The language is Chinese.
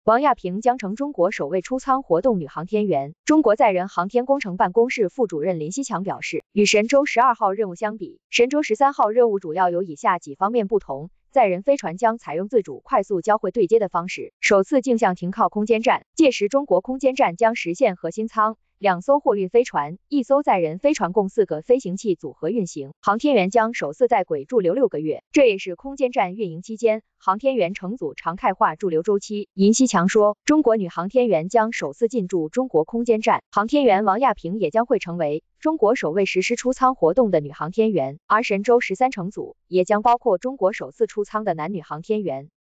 王亚平将成中国首位出舱活动女航天员。中国载人航天工程办公室副主任林希强表示，与神舟12号任务相比，神舟13号任务主要有以下几方面不同。载人飞船将采用自主快速交会对接的方式，首次径向停靠空间站，届时中国空间站将实现核心舱、2艘货运飞船、1艘载人飞船共4个飞行器组合运行，航天员将首次在轨驻留6个月，这也是空间站运营期间航天员乘组常态化驻留周期。尹锡强说，中国女航天员将首次进驻中国空间站，航天员王亚平也将会成为中国首位实施出舱活动的女航天员，而神舟13乘组也将包括中国首次出舱的男女航天员。